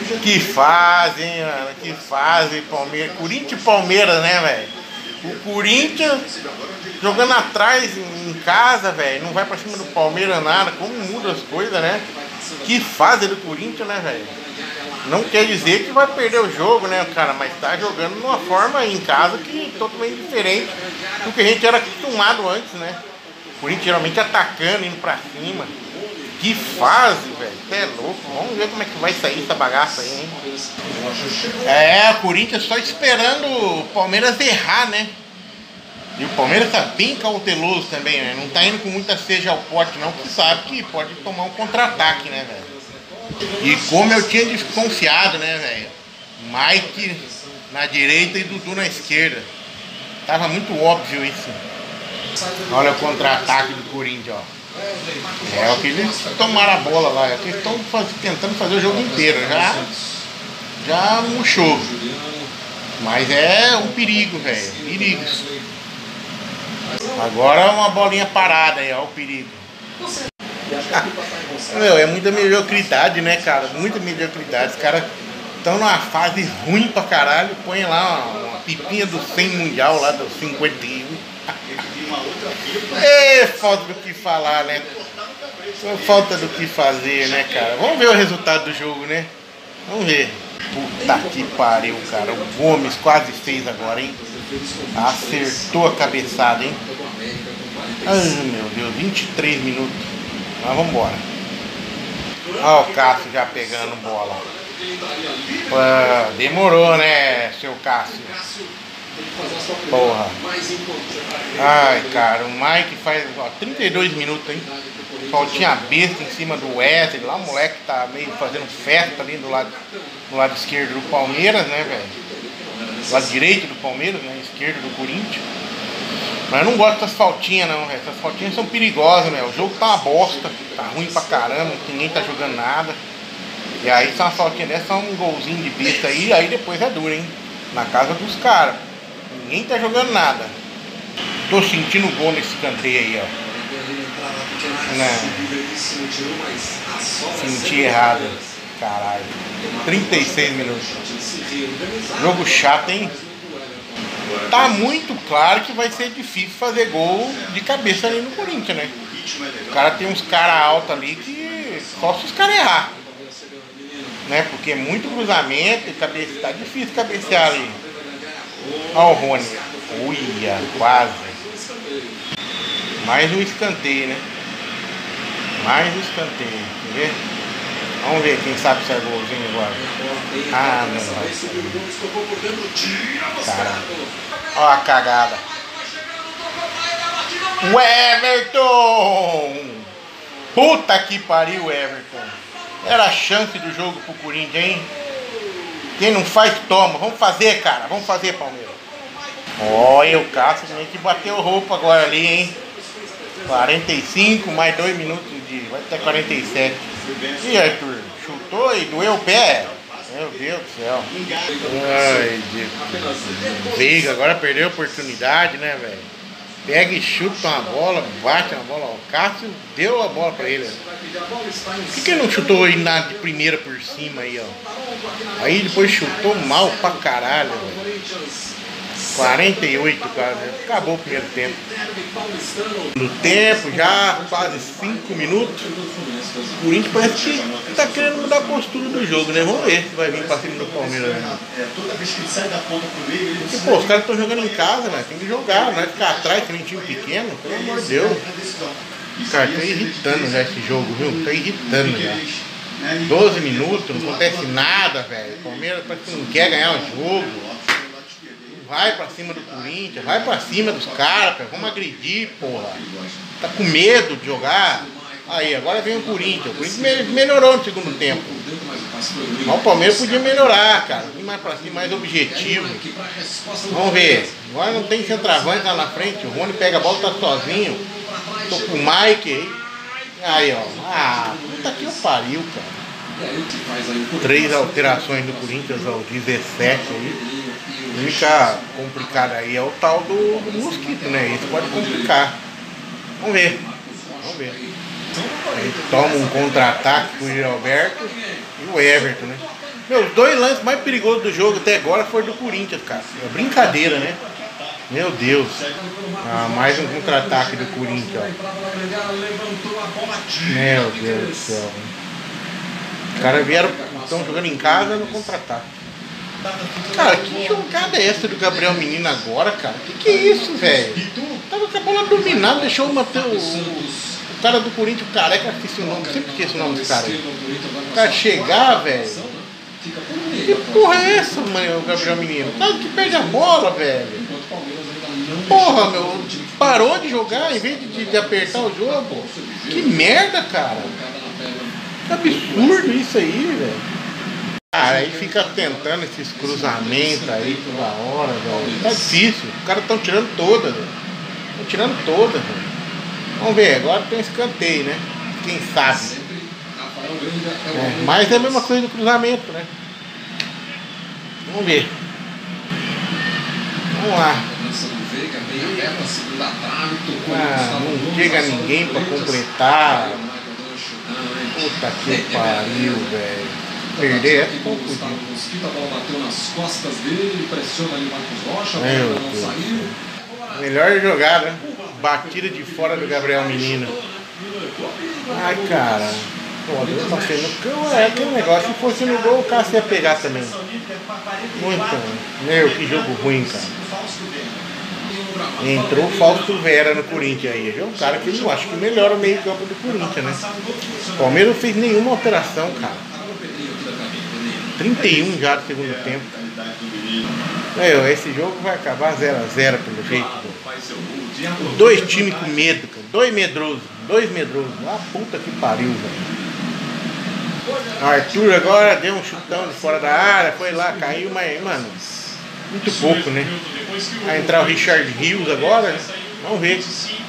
Que fase, hein, mano? Que fase, Palmeiras. Corinthians e Palmeiras, né, velho? O Corinthians jogando atrás em casa, velho. Não vai pra cima do Palmeiras nada. Como muda as coisas, né? Que fase do Corinthians, né, velho? Não quer dizer que vai perder o jogo, né, cara? Mas tá jogando de uma forma em casa que é totalmente diferente do que a gente era acostumado antes, né? O Corinthians geralmente atacando, indo pra cima. Que fase, velho. Você é louco. Vamos ver como é que vai sair essa bagaça aí, hein? É, o Corinthians só esperando o Palmeiras errar, né? E o Palmeiras tá bem cauteloso também, né? Não tá indo com muita sede ao pote, não, porque sabe que pode tomar um contra-ataque, né, velho? E como eu tinha desconfiado, né, velho? Mike na direita e Dudu na esquerda. Tava muito óbvio isso. Olha o contra-ataque do Corinthians, ó. É o que eles tomaram a bola lá. É o que eles estão tentando fazer o jogo inteiro. Já murchou. Mas é um perigo, velho. Perigo. Agora uma bolinha parada aí, ó, o perigo. Meu, é muita mediocridade, né, cara? Muita mediocridade. Os caras estão numa fase ruim pra caralho. Põe lá uma pipinha do 100 mundial lá, do 51. É falta do que falar, né? Falta do que fazer, né, cara? Vamos ver o resultado do jogo, né? Vamos ver. Puta que pariu, cara. O Gomes quase fez agora, hein? Acertou a cabeçada, hein? Ai, meu Deus, 23 minutos. Mas vamos embora. Olha o Cássio já pegando bola. Demorou, né, seu Cássio? Porra. Ai, cara, o Mike faz 32 minutos, hein? Faltinha besta em cima do Wesley. Lá o moleque tá meio fazendo festa ali do lado esquerdo do Palmeiras, né, velho? Do lado direito do Palmeiras, né? Esquerdo do Corinthians. Mas eu não gosto dessas faltinhas, não, velho. Essas faltinhas são perigosas, né? O jogo tá uma bosta. Tá ruim pra caramba, ninguém tá jogando nada. E aí, se uma faltinha dessa, só um golzinho de besta aí depois é duro, hein? Na casa dos caras. Ninguém tá jogando nada. Tô sentindo gol nesse escanteio aí, ó. Não. Senti errado. Caralho. 36 minutos. Jogo chato, hein? Tá muito claro que vai ser difícil fazer gol de cabeça ali no Corinthians, né? O cara tem uns caras altos ali que só se os caras errar. Né? Porque é muito cruzamento e cabeça, tá difícil cabecear ali. Olha o Rony. Uia, quase. Mais um escanteio, né? Mais um escanteio. Quer ver? Vamos ver quem sabe se é golzinho agora. Ah, não vai. Caramba. Olha a cagada. O Everton! Puta que pariu, Everton. Era a chance do jogo pro Corinthians, hein? Quem não faz, toma. Vamos fazer, cara. Vamos fazer, Palmeiras. Olha o Cássio também que bateu roupa agora ali, hein? 45, mais 2 minutos de... Vai até 47. E Arthur, chutou e doeu o pé? Meu Deus do céu. Ai, Deus. Veiga agora perdeu a oportunidade, né, velho? Pega e chuta uma bola, bate uma bola. O Cássio deu a bola pra ele. Por que ele não chutou aí na de primeira por cima aí, ó? Aí depois chutou mal pra caralho, velho. 48, cara. Acabou o primeiro tempo. No tempo, já quase 5 minutos. O Corinthians parece que tá querendo mudar a postura do jogo, né? Vamos ver se vai vir pra cima do Palmeiras, né? Porque, pô, os caras estão jogando em casa, né? Tem que jogar, não é ficar atrás, que nem time pequeno. Pelo amor de Deus. Cara, tá irritando já esse jogo, viu? Tá irritando já. 12 minutos, não acontece nada, velho. O Palmeiras parece que não quer ganhar o jogo. Vai pra cima do Corinthians, vai pra cima dos caras, cara. Vamos agredir, porra. Tá com medo de jogar. Aí, agora vem o Corinthians. O Corinthians melhorou no segundo tempo. Mas o Palmeiras podia melhorar, cara. Ir mais pra cima, mais objetivo. Vamos ver. Agora não tem centroavante lá na frente. O Rony pega a bola, tá sozinho. Tô com o Mike aí. Aí, ó. Ah, puta que pariu, cara. 3 alterações do Corinthians ao 17 aí. A única complicada aí é o tal do mosquito, né? Isso pode complicar. Vamos ver. Vamos ver. A gente toma um contra-ataque com o Gilberto e o Everton, né? Meu, os dois lances mais perigosos do jogo até agora foram do Corinthians, cara. É brincadeira, né? Meu Deus. Ah, mais um contra-ataque do Corinthians, ó. Meu Deus do céu. Os caras estão jogando em casa no contra-ataque. Cara, que jogada é essa do Gabriel Menino agora, cara? Que é isso, velho? Tava com a bola dominada, deixou o cara do Corinthians, o careca, esqueci o nome, sempre esqueço o nome do cara. O cara chegar, velho. Que porra é essa, mano, o Gabriel Menino? O cara que perde a bola, velho. Porra, meu, parou de jogar em vez de apertar o jogo. Que merda, cara. Que absurdo isso aí, velho. Cara, aí fica tentando esses cruzamentos aí toda hora, velho. Tá difícil. Os caras estão tirando todas, velho. Estão tirando todas, velho. Vamos ver, agora tem escanteio, né? Quem sabe? Mas é a mesma coisa do cruzamento, né? Vamos ver. Vamos lá. Não chega ninguém pra completar. Puta que pariu, velho. Perder é pouco. A bola bateu nas costas dele, pressiona ali o Marcos Rocha. Não saiu. Melhor jogada, batida de fora do Gabriel Menino. Ai, cara. Pô, Deus tá sendo. É aquele negócio. Se fosse no gol, o cara ia pegar também. Muito. Meu, que jogo ruim, cara. Entrou o Fausto Vera no Corinthians aí. É um cara que eu acho que melhora o meio-campo do Corinthians, né? O Palmeiras não fez nenhuma alteração, cara. 31 já do segundo tempo. Meu, esse jogo vai acabar 0 a 0 pelo jeito. Os dois times com medo, cara. Dois medrosos. Ah, puta que pariu, velho. O Arthur agora deu um chutão de fora da área, foi lá, caiu, mas, mano, muito pouco, né? Vai entrar o Richard Rios agora, né? Vamos ver.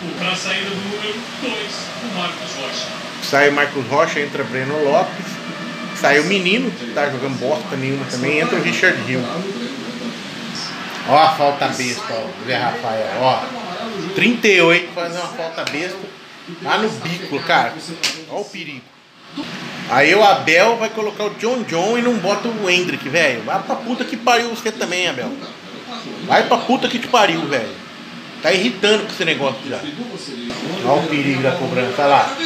Sai o Marcos Rocha, entra Breno Lopes. Sai o Menino, que tá jogando bosta nenhuma também, entra o Richard Rios. Ó a falta besta, ó, o Zé Rafael, ó. 38 fazendo uma falta besta lá no bico, cara. Ó o perigo. Aí o Abel vai colocar o John e não bota o Hendrick, velho. Vai pra puta que pariu você também, Abel. Vai pra puta que te pariu, velho. Tá irritando com esse negócio já. Olha o perigo da cobrança, olha lá.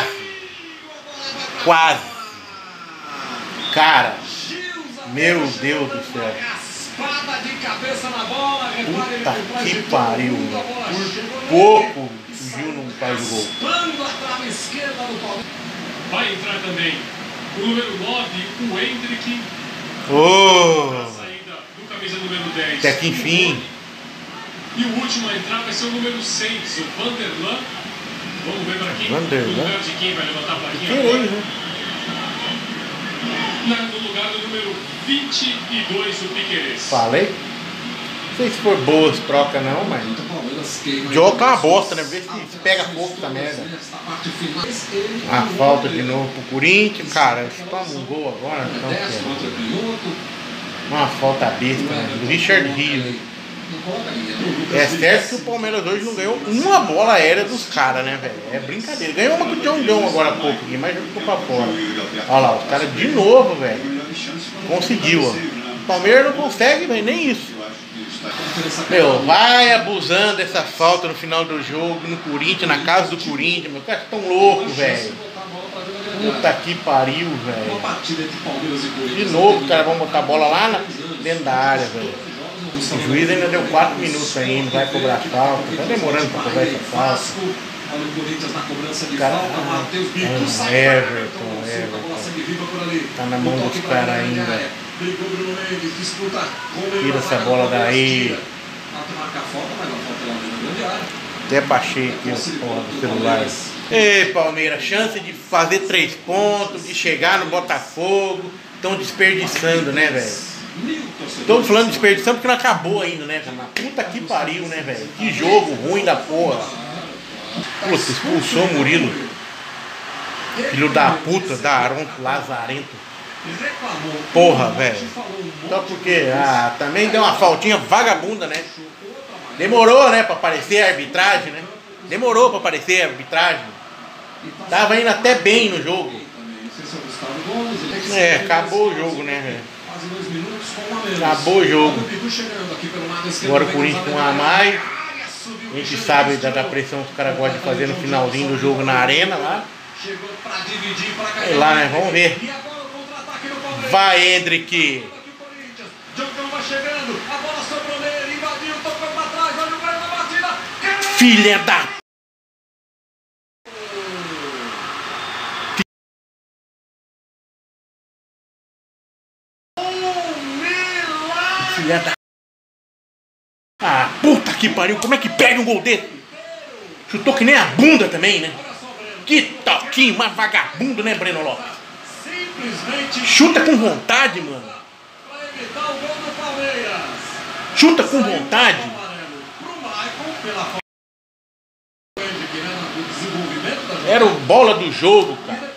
Quase. Cara, meu Deus do céu. Puta que pariu. Por pouco fugiu não faz o gol. Vai entrar também o número 9, o Hendrick. Oh! A saída do camisa número 10. Até que enfim. E o último a entrar vai ser o número 6, o Vanderlan. Vamos ver para quem. No lugar de quem vai levantar a plaquinha agora. Né? No lugar do número 22, o Piquerez. Falei? Não sei se foi boas trocas não, mas o jogo tá uma bosta, né? Vê se pega pouco essa merda. A falta de novo pro Corinthians, cara. Se toma um gol agora, então uma falta besta, né? Do Richard Rios. É certo que o Palmeiras hoje não ganhou uma bola aérea dos caras, né, velho? É brincadeira. Ganhou uma com o John agora há pouco aqui, mas já ficou pra fora. Olha lá, os caras de novo, velho. Conseguiu, ó. O Palmeiras não consegue, velho, nem isso. Meu, vai abusando dessa falta no final do jogo, no Corinthians, na casa do Corinthians, meu, cara, tão louco, velho. Puta que pariu, velho. De novo, cara, vão botar a bola lá dentro da área, velho. O juiz ainda deu 4 minutos ainda, vai cobrar falta, tá demorando pra cobrar essa falta. Cara, Everton. Tá na mão dos caras ainda. Tira essa bola daí. Até baixei aqui o celular. Ei, Palmeiras, chance de fazer 3 pontos, de chegar no Botafogo. Estão desperdiçando, né, velho? Tô falando de desperdição porque não acabou ainda, né, cara? Puta que pariu, né, velho? Que jogo ruim da porra. Puta, expulsou o Murilo. Filho da puta, da Aronto Lazarento. Porra, velho. Só porque, também deu uma faltinha vagabunda, né? Demorou, né, pra aparecer a arbitragem, né? Demorou pra aparecer a arbitragem. Tava indo até bem no jogo. É, acabou o jogo, né, velho? Acabou o jogo. Agora o Corinthians com um a mais. A gente sabe da pressão que os caras gostam de fazer no finalzinho do jogo na arena lá. Sei lá, né? Vamos ver. Vai, Hendrick. Filha da... Filha da... Ah, puta que pariu. Como é que pega um gol desse? Chutou que nem a bunda também, né? Que toquinho mais vagabundo, né, Breno Lopes? Chuta com vontade, mano. Chuta com vontade. Era o bola do jogo, cara.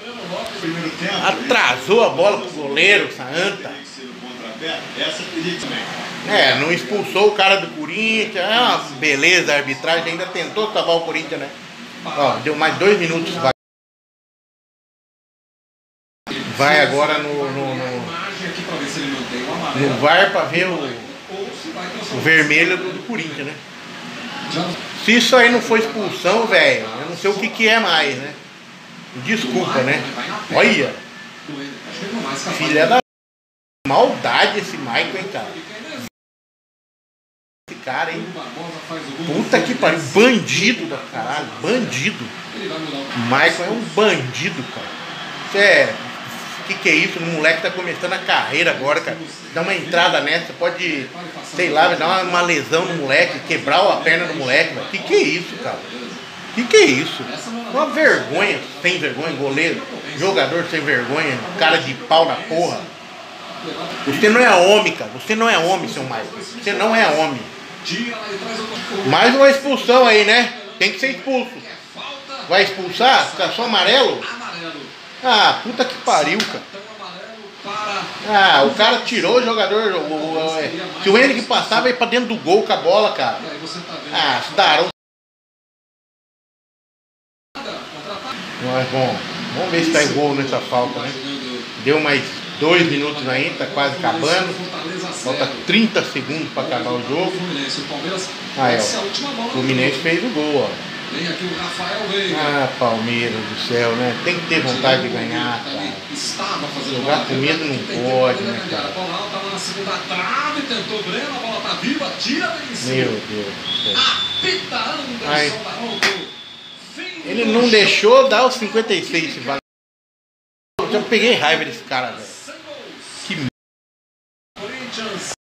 Atrasou a bola pro goleiro, Santa. É, não expulsou o cara do Corinthians. É uma beleza, a arbitragem ainda tentou salvar o Corinthians, né? Ó, deu mais 2 minutos. Vai agora no VAR pra ver o vermelho do Corinthians, né? Se isso aí não for expulsão, velho, eu não sei o que é mais, né? Desculpa, né? Olha! Filha da... Maldade esse Michael, hein, cara? Esse cara, hein? Puta que pariu. Bandido da caralho. Bandido. O Michael é um bandido, cara. Isso é... Que é isso? O moleque tá começando a carreira agora, cara. Dá uma entrada nessa, pode, sei lá, dar uma lesão no moleque, quebrar a perna do moleque, velho. Que é isso, cara? Que é isso? Uma vergonha, sem vergonha, goleiro, jogador sem vergonha, cara de pau na porra. Você não é homem, cara. Você não é homem, seu Michael. Você não é homem. Mais uma expulsão aí, né? Tem que ser expulso. Vai expulsar? Fica só amarelo? Ah, puta que pariu, cara. Ah, o cara tirou o jogador. Se o Henrique passava, ia pra dentro do gol com a bola, cara. Ah, se darão. Mas bom, vamos ver se tá em gol nessa falta, né? Deu mais 2 minutos ainda, tá quase acabando. Falta 30 segundos pra acabar o jogo. Aí, ó. O Fluminense fez o gol, ó. Vem aqui o Rafael Veiga. Ah, Palmeiras do céu, né? Tem que ter vontade de ganhar, cara. Jogar com medo não pode, né, cara? A bola estava na segunda trave, tentou Breno, a bola tá viva, tira dele em cima. Meu Deus do céu. Apita Anderson Daronco. Ele não deixou dar os 56 se vale. Eu peguei raiva desse cara, velho. Que